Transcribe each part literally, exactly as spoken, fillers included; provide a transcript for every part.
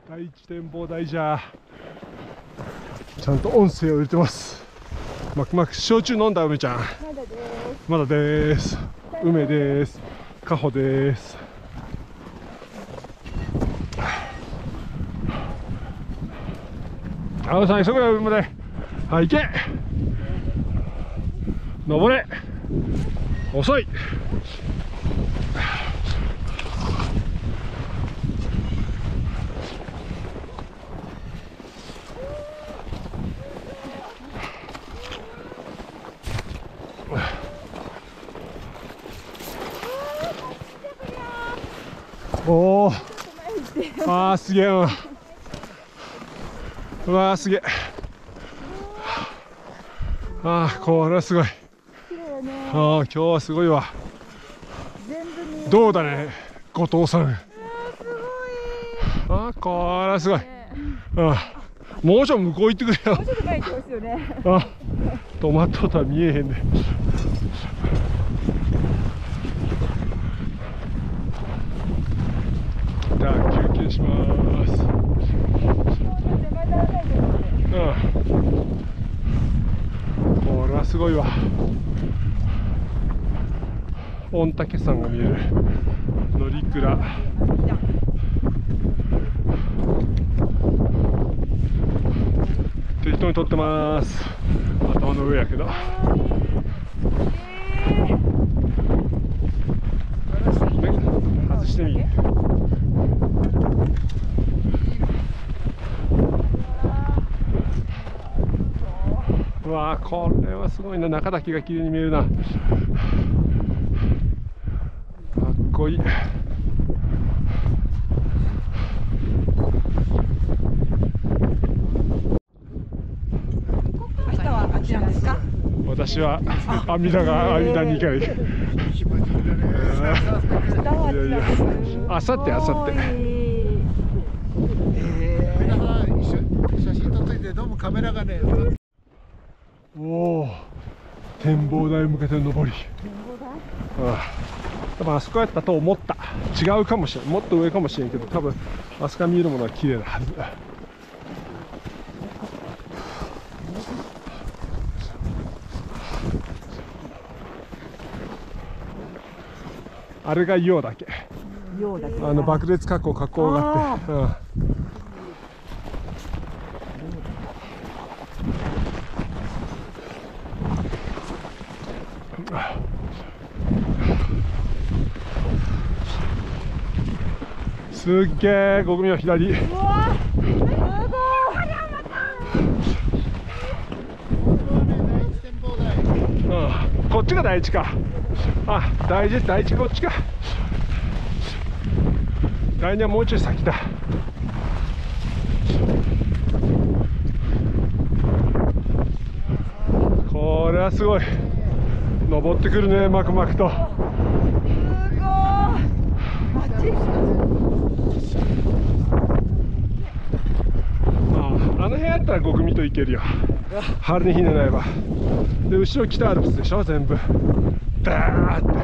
第一展望台じゃちゃんと音声を入れてます。マクマク焼酎飲んだ梅ちゃん。まだです。梅です。カホです。青さん急ぐよ梅まで。はい、行け。登れ。遅い。おお、あーすげえ。うわーすげえ。あーこれはすごい。あー今日はすごいわ。どうだね後藤さん。あーこれはすごい。あもうちょっと向こう行ってくれよ。あトマトとは見えへんで。じゃあ休憩します。うん、これはすごいわ。御嶽山が見える乗鞍。適当に撮ってます。頭の上やけど。外してみ。うわーこれはすごいな。中岳が綺麗に見えるな。かっこいい。私は阿弥陀が阿弥陀に行かないで。いやいや、あさってあさって。 皆さん一緒に写真撮っといて。どうもカメラがね。 おお、展望台向けて登り。ああ、多分あそこやったと思った。違うかもしれん。もっと上かもしれんけど、多分あそこが見えるものは綺麗なはず。あれが硫黄岳。あの爆裂火口火口があって、うん、すっげえ。ご組は左。うわすごい。うん、こっちが第一か。あ、第一第一こっちか。第二はもうちょい先だ。これはすごい。登ってくるね、マクマクと。すごい。あの辺やったらご組と行けるよ。晴れにひねないば。で後ろ北アルプスでしょ全部。ダーって。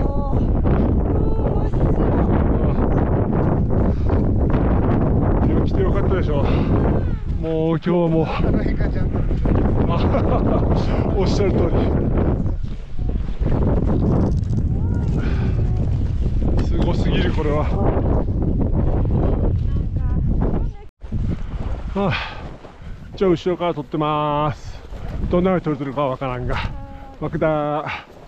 来てよかったでしょ。もう今日はもうおっしゃる通り。すごすぎるこれは。はあ、じゃあ後ろから撮ってます。どんなふうに撮れてるかわからんが。マクダ。あ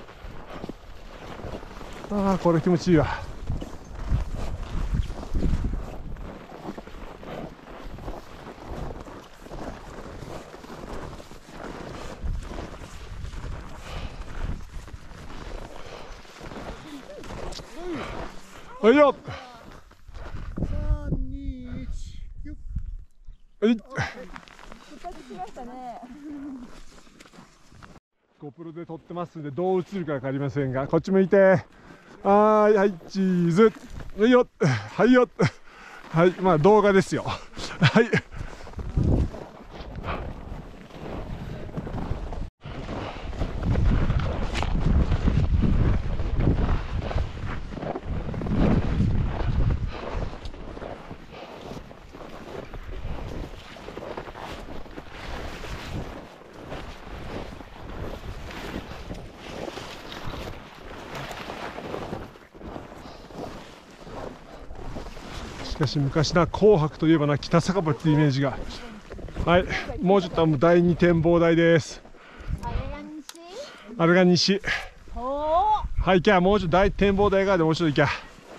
あこれ気持ちいいわ。はいよ。はい。ゴプロで撮ってますんでどう映るか分かりませんが、こっち向いて。はい、はい、チーズ。はいよ。はいよ。はい、まあ動画ですよ。はい。 しかし昔な、紅白といえばな、北酒場っていうイメージが。はい、もうちょっとだいに展望台です。あれが西。はい、行きゃ、もうちょっと大展望台側でもうちょっと行きゃ。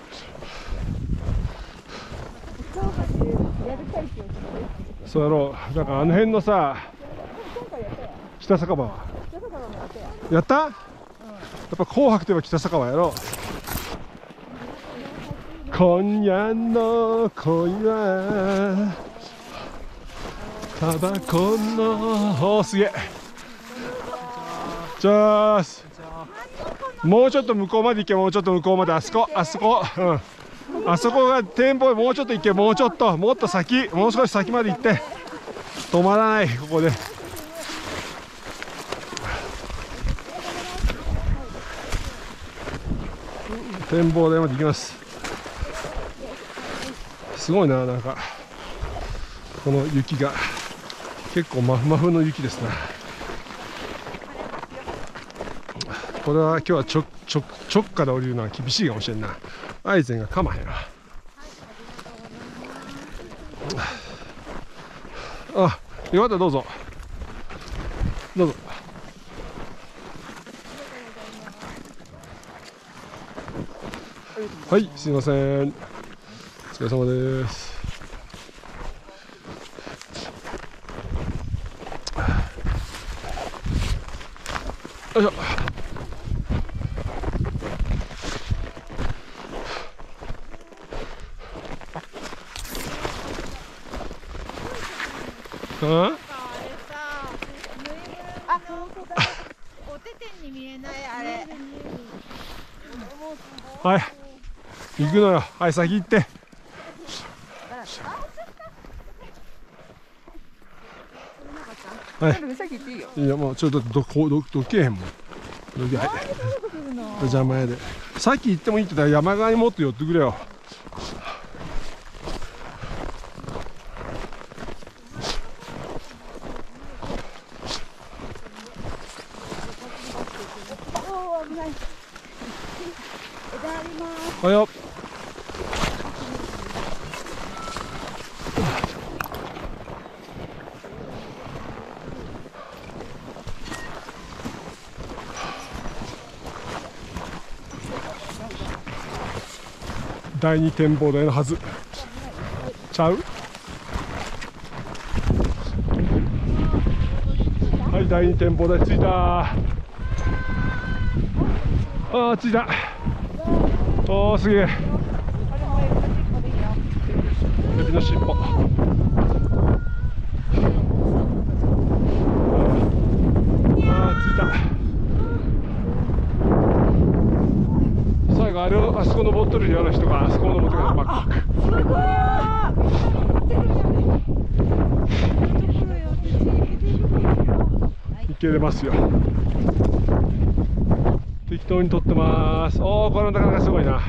そうやろう。だからあの辺のさ、北酒場はやった？やっぱ紅白といえば北酒場やろう。今夜の恋はタバコの、おーすげえ。じゃあもうちょっと向こうまで行け。もうちょっと向こうまで、あそこあそこ、うん、あそこが展望。もうちょっと行け。もうちょっと、もっと先、もう少し先まで行って。止まらない、ここで。展望台まで行きます。すごいな、なんかこの雪が結構まふまふの雪ですな。これは今日はちょちょ直下で降りるのは厳しいかもしれんな。アイゼンがかまへんな。あ、よかった、どうぞどうぞ。はい、すいません、お疲れ様です。よいしょ。うん？あ、 お手手に見えないあれ。 はい、行くのよ。はい、先行って。はい。いや、もうちょっとどこどどけへんもん。どけ、はい。邪魔やで。さっき行ってもいいって言ったら山側にもっと寄ってくれよ。はいよ。第二展望台のはずちゃう？はい、第二展望台着いた。あー、着いた。おー、すげえ。エビの尻尾。あー、着いた。最後あれをあそこ登っとるような人があそこ登ってくる。バックパック。いけれますよ。適当に撮ってます。おお、これなかなかすごいな。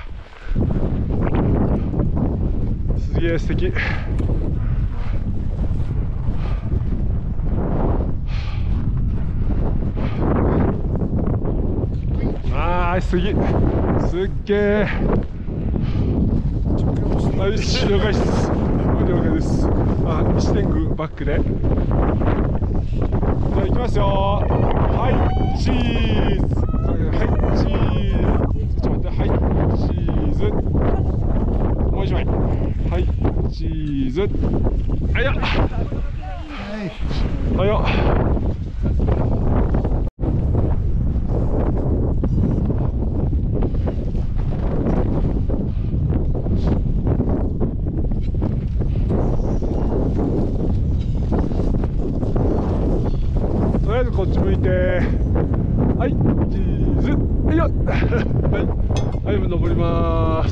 すげえ素敵。あー、すぎすっげえ。はい、了解です。了解です。あ、西天狗バックで。じゃあ行きますよ。はい、チーズ。はい、チーズ。ちょっと待って、はい、チーズ。もう一枚。はい、チーズ。あいや。はいよ。とりあえずこっち向いて、はい、チーズ、はいよ、はい、はい、登ります。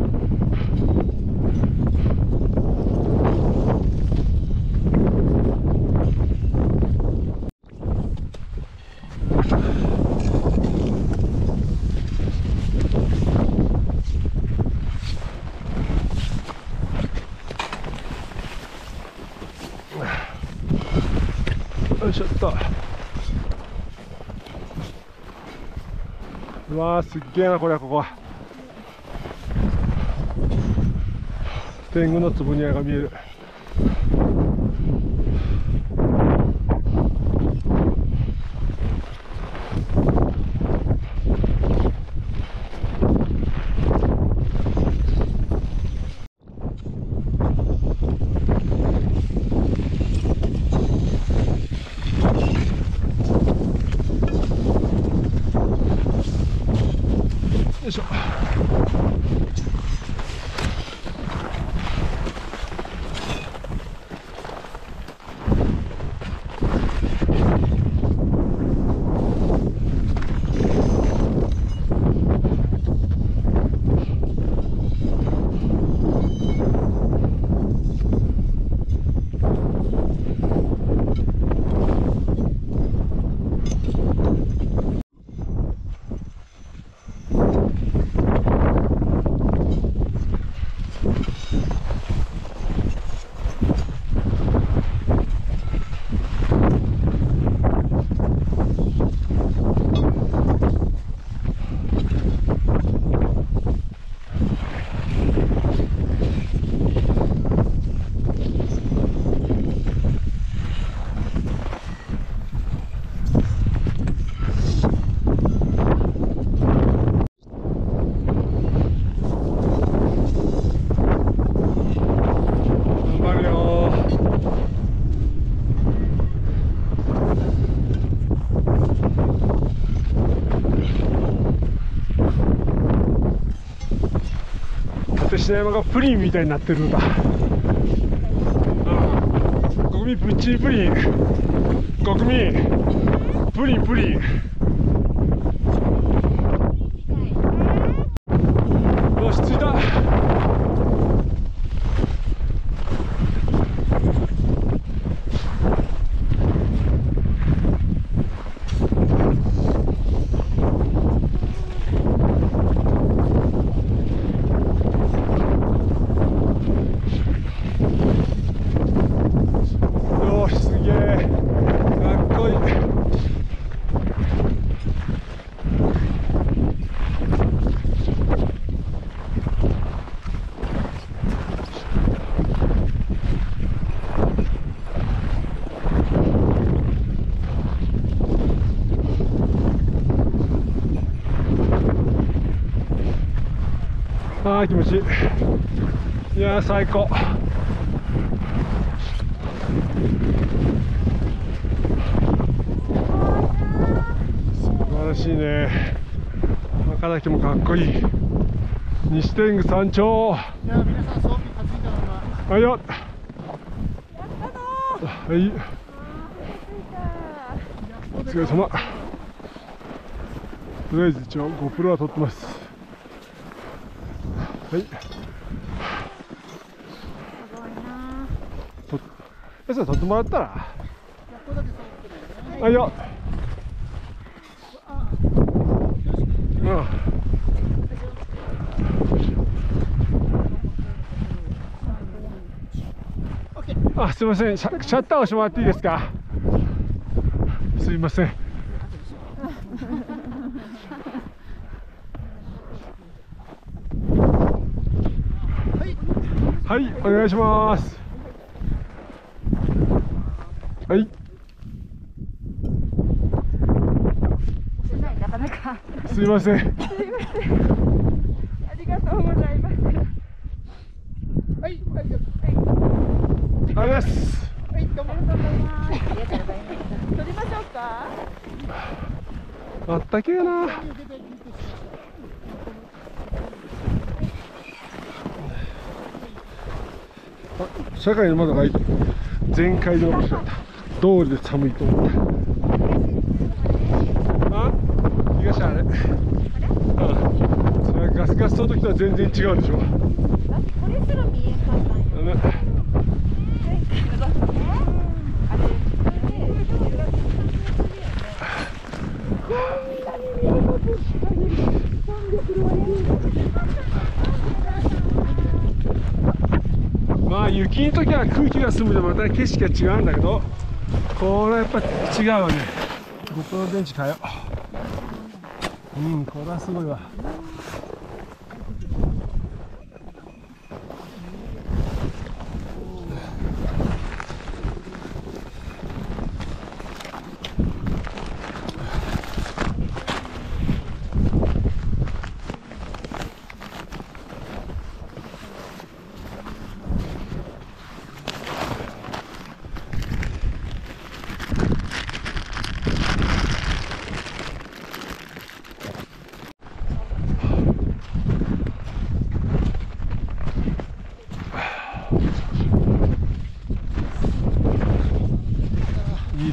よいしょっと。うわー、すっげえなこれは。ここは天狗の坪庭が見える。よいしょ。品山がプリンみたいになってるんだ。国民プッチリプリン、国民プリンプリン。よし、着いた。あー気持ちいい。いやー最高。素晴らしいね。赤岳もかっこいい。西天狗山頂。 いや皆さん装備担いだまま。 はいよ。はい。お疲れ様。とりあえず一応 GoPro は撮ってます。はい。すごいな。 と、え、それ撮ってもらったら。 ここだけ触ってるよね。 はいよ。うん。あ、すみません、シャ、シャッター押してもらっていいですか。すみません。はい、お願いします。はい。 なかなか。 すみません。 すみません。ありがとうございます。 はい、はい、 あれです。 はい、どうも。 ありがとうございます。ありがとうございます。撮りましょうか。 あったけえな。あ、社会の窓が開いてる。全開で面白かった。道路で寒いと思った。あ、東あれ。うん。それガスガスの時とは全然違うでしょ。 これすら見えんかったんや。 ね。まあ雪の時は空気が澄むでまた景色が違うんだけど、これはやっぱ違うわね。僕の電池変えよう。うん、これはすごいわ。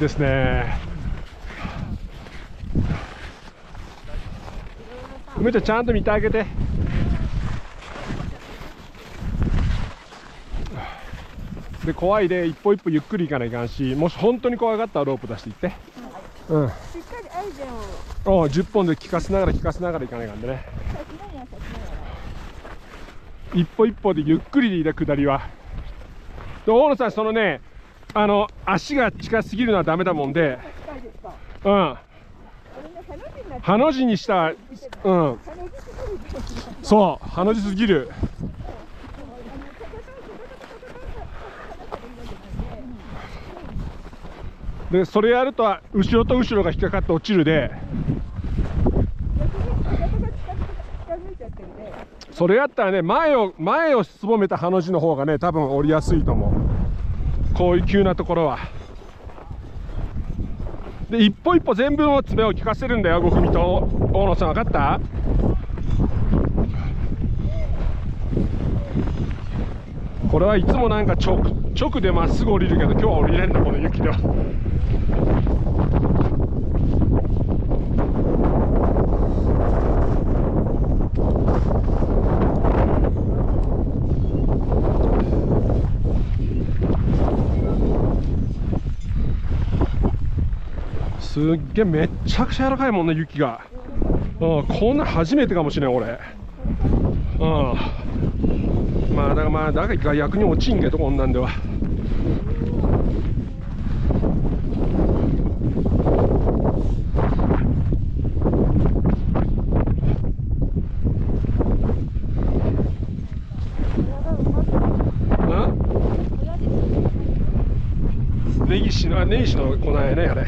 ですね。梅ちゃんちゃんと見てあげて。で怖いで一歩一歩ゆっくり行かないかんし、もし本当に怖かったらロープ出していって、うん、しっかりアイデアをじゅっぽんで効かせながら効かせながら行かないかんでね。一歩一歩でゆっくりでいいだ、下りは。で大野さん、そのね、あの足が近すぎるのはダメだもんで、うん、ハの字にした、うん、そうハの字すぎる。でそれやると後ろと後ろが引っかかって落ちるで、それやったらね、前を前をすぼめたハの字の方がね多分降りやすいと思う、こういう急なところは。で一歩一歩全部の爪を効かせるんだよ、ご踏みと。大野さん分かった？これはいつもなんか直直でまっすぐ降りるけど、今日は降りれんだ、この雪では。すっげえ、めっちゃくちゃ柔らかいもんね、雪が。うん、こんな初めてかもしれん、俺。うん。まあだからまあだから逆に落ちんけど、こんなんでは。根岸の根岸の粉やね、あれ。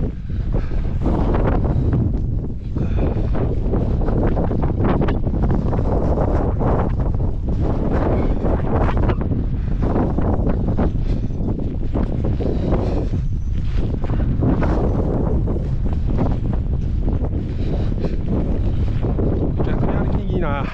逆に歩きにいいな。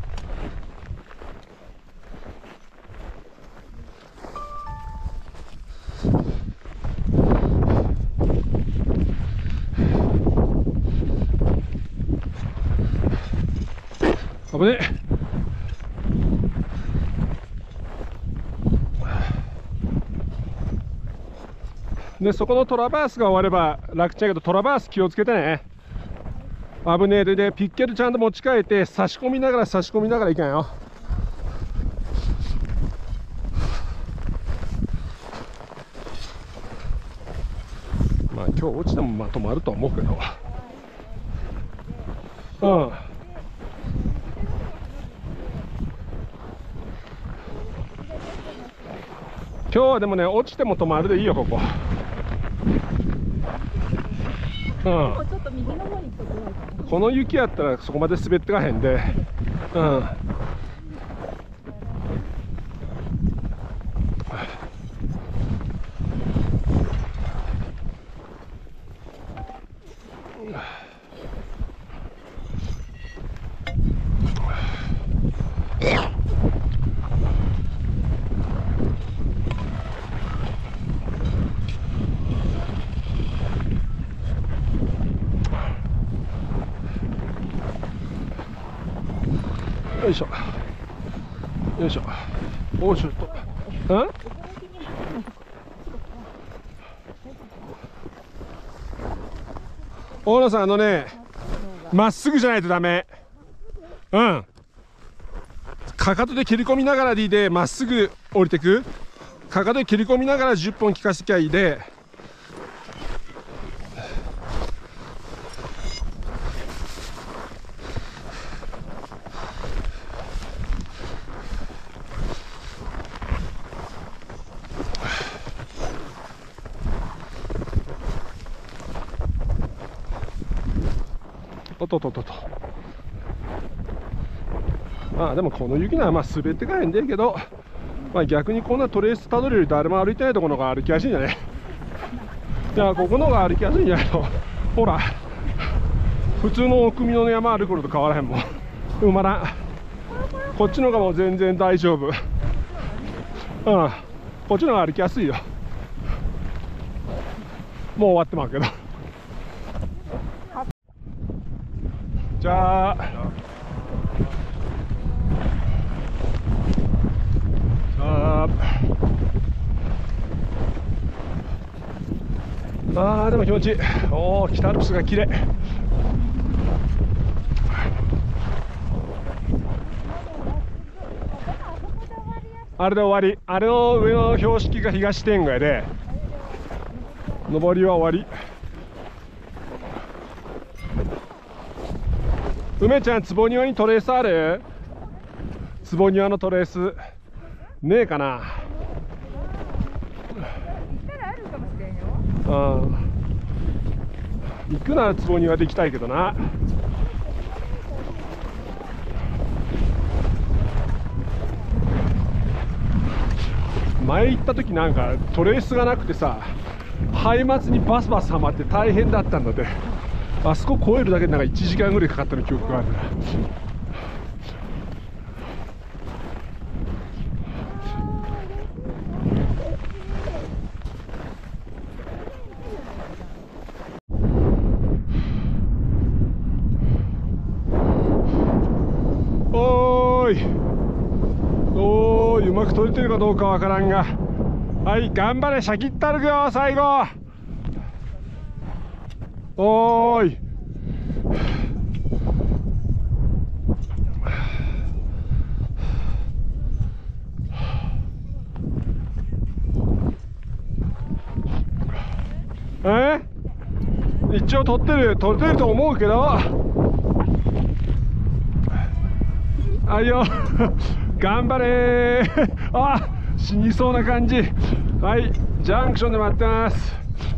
危ねえ。でそこのトラバースが終われば楽ちゃんやけど、トラバース気をつけてね。危ねえで、でピッケルちゃんと持ち替えて差し込みながら差し込みながらいかんよ。まあ今日落ちてもまとまるとは思うけど、うん。今日はでもね、落ちても止まるでいいよ、ここ。うん。この雪やったらそこまで滑ってかへんで、うん。よいしょよいしょ。おお、ちょっとうん大野さん、あのね、まっすぐじゃないとダメ。うん、かかとで蹴り込みながらでいいで、まっすぐ降りてく。かかとで蹴り込みながらじゅっぽん効かせきゃいいで。おっとっとっとっと。まあでもこの雪ならまあ滑ってかへんでいいけど、まあ逆にこんなトレースたどるより誰も歩いてないところの方が歩きやすいんじゃね。いや、ここの方が歩きやすいんじゃないの。ほら、普通の奥美濃の山歩くのと変わらへんもん。埋まらん。こっちの方がもう全然大丈夫。うん、こっちの方が歩きやすいよ。 もう終わってまうけど。じゃあああーでも気持ちいい。おお、北アルプスが綺麗。あれで終わり。あれの上の標識が東天狗やで、上りは終わり。梅ちゃん、坪庭にトレースある？坪庭のトレースねえかな。 行ったらあるかもしれんよ。 うん、行くなら坪庭で行きたいけどな。前行った時なんかトレースがなくてさ、ハイマツにバスバスはまって大変だったんだって。あそこ越えるだけでなんかいちじかんぐらいかかったの記憶があるな。おーいおーい、うまく撮れてるかどうかわからんが、はい、頑張れ、シャキッと歩くよ最後。おーい、え一応撮ってる撮ってると思うけど、あいよ頑張れーあ、死にそうな感じ。はい、ジャンクションで待ってます。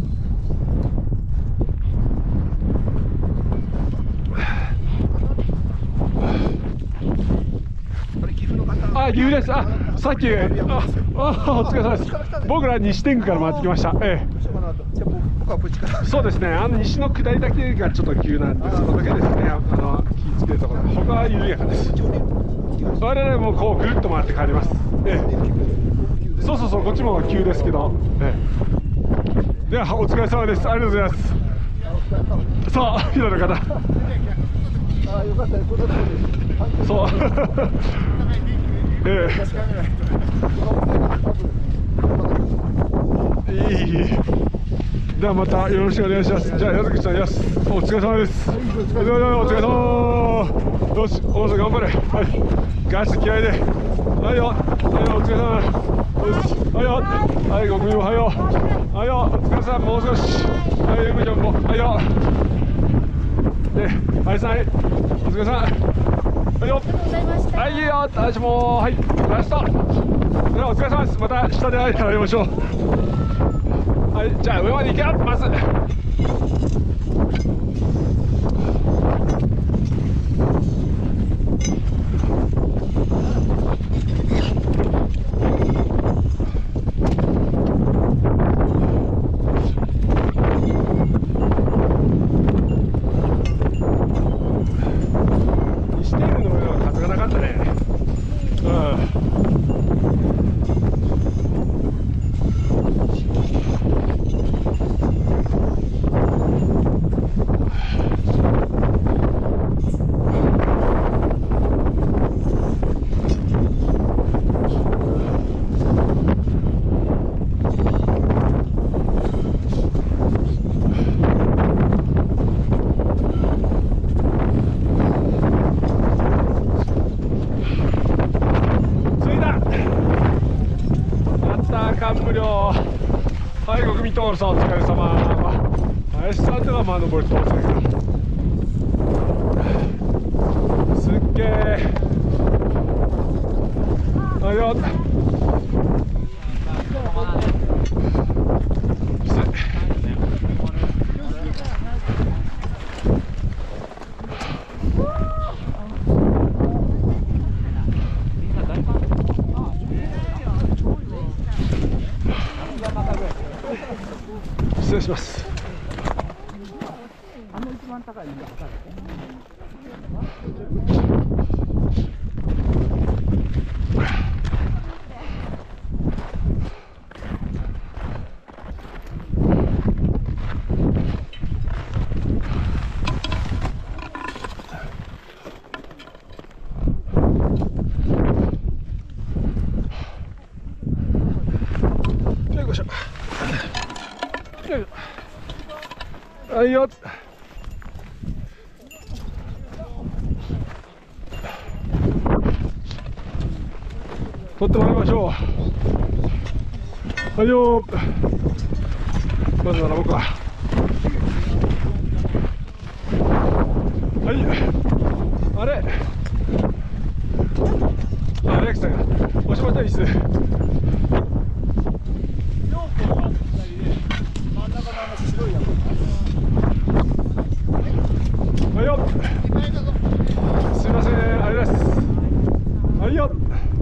あ、岐阜です。あ、さっき、あ、あ、お疲れ様です。僕ら西天狗から回ってきました。ええ。そうですね。あの西の下りだけがちょっと急なんで、そこだけですね。あの気をつけるところ。他は緩やかです。我々もこうぐるっと回って帰ります。ええ。そうそうそう、こっちも急ですけど。ええ。ではお疲れ様です。ありがとうございます。さあ、平の方。あ、よかったです。そう。ええ、いい。ではまたよろしくお願いします。じゃあ矢崎さん、やす、お疲れ様です。お疲れ様。よし、おさん頑張れ。はい、ガス気合いで。はいよ、はいよ、お疲れ様。よし、はいよ、はい、ご苦労、はいよ、はいよ、お疲れ様、もう少し。はい、ゆめちゃんも、はいよ。で、はいさん、はい、お疲れ様。はいよ、はい、いいよ、私も、はい、ラスト。ではお疲れ様です。また下で会いましょう。はい、じゃあ上まで行けよ、まず。西天狗の上は風がなかったね。うん。はい、ご組徹さんお疲れ様。林さんってのはまあ登り通せないから。すっげえ。はいよ。失礼します。あの一番高いのが測る。 いしょ。はいよ。取ってもらいましょう。はいよ。まず並ぼうか。はい。あれ。あ、レクさんが押しまったいいっす。はいよ。すいません、ありがとうございます。はいよ。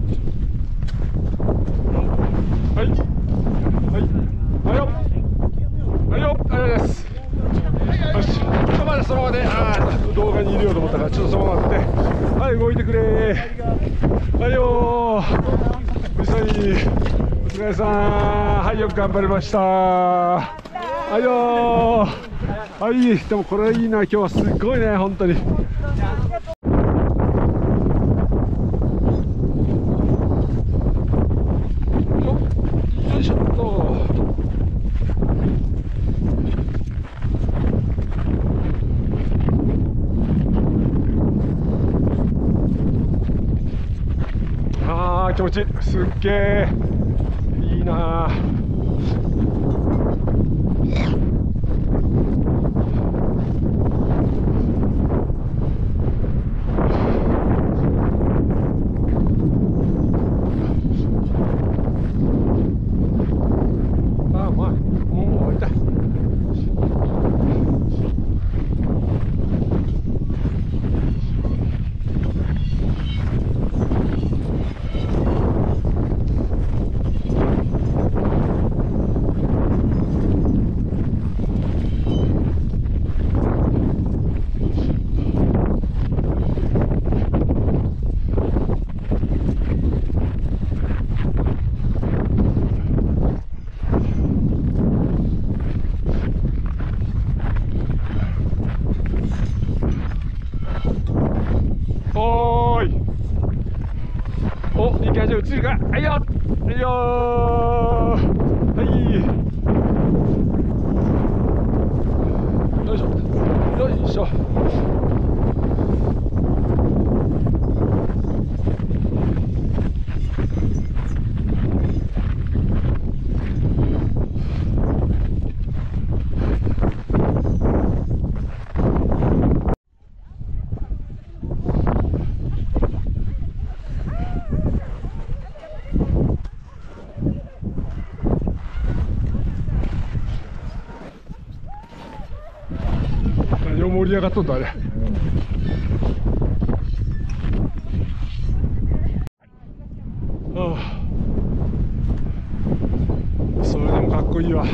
はい。はい。はいよ。はいよ。ありがとうございます。よし。ちょっとまだそのままで、ああ、動画に入れようと思ったから、ちょっとそのまま待って。はい、動いてくれ。はいよー。うさぎ。お疲れさん。はい、よく頑張りました。はいよー。はい、でもこれいいな、今日はすっごいね、本当に。よいしょっと。あー、気持ちいい。すっげえ。いいなー。おーい。お、いい感じで映るか。はいよ。はいよー。はい。よいしょ。よいしょ。何を盛り上がっとんだあれ。ああ、それでもかっこいいわ。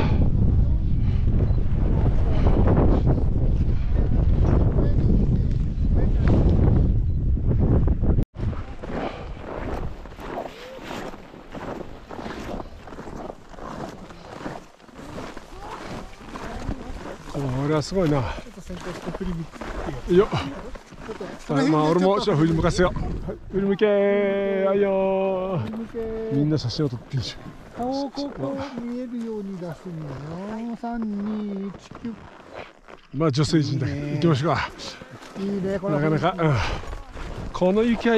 これはすごいな。いいよ。はい、まあ俺もちょっと振り向かせよう。はい、振り向けー。はいよー。みんな写真を撮ってるし。 顔をここ見えるように出すんだよ。さんにいちきゅう。 まあ女性陣だけど行きましょうか。 いいね、これなかなか、うん、この雪は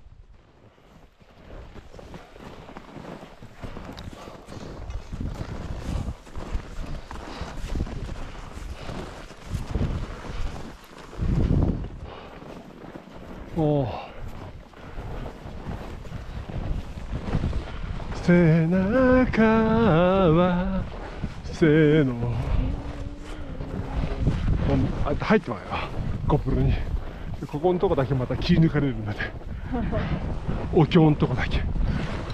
おー。背中はせーの。あ、入ってまうよ、コップルに。ここのとこだけまた切り抜かれるんだね。お経のとこだけ。